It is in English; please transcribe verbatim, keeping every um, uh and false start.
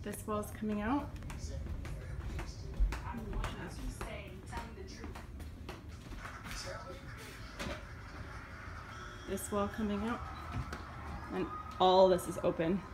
This wall's coming out. This wall coming out. And all this is open.